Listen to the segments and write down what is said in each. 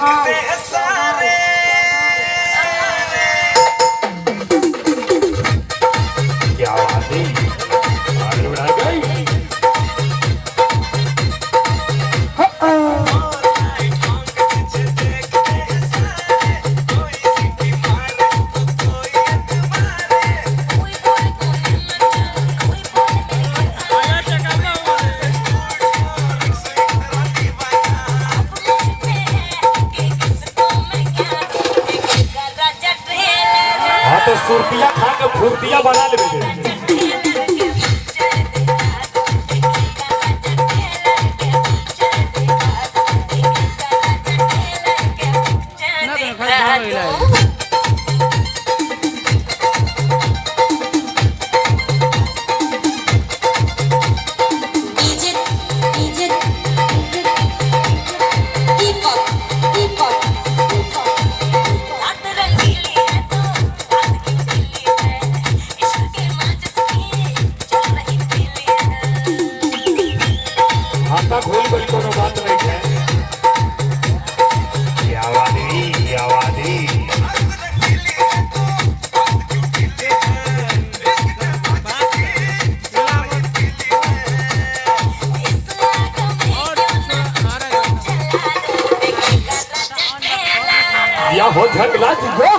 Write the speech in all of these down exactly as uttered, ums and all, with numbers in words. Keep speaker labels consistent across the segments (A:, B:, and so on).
A: क्या बात है, आगे बढ़ा गई। हाँ तो सुरतिया खा के फुर्तिया बना ले बेटे। घोल कोई कोनो बात नहीं है। क्या वादी क्या वादी या हो झगड़ा जीवो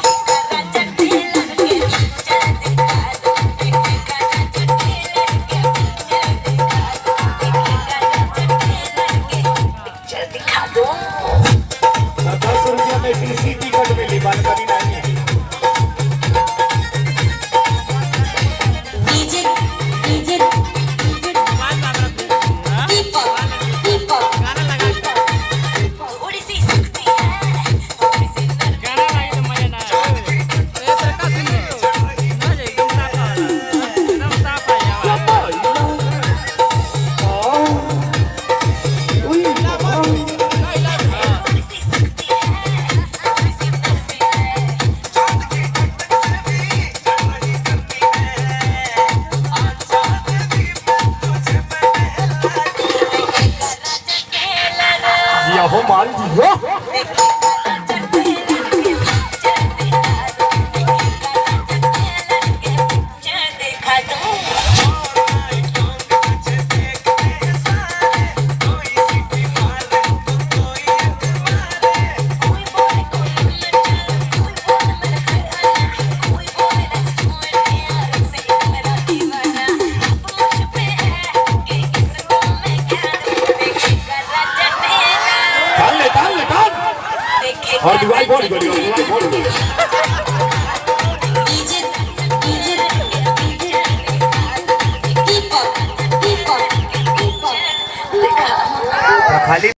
A: दस रुपया में टीसी टिकट मिली बात करी नहीं है। डीजे डीजे दीपक दीपक गाना लगा थोड़ी सी सकती है थोड़ी सी गाना लगा तो मजा ना आए। ये प्रकाश सिंह ना जाए एकदम साफ एकदम साफ आया। हो मान जी हो और दिवाली बोल बोल दिवाली बोल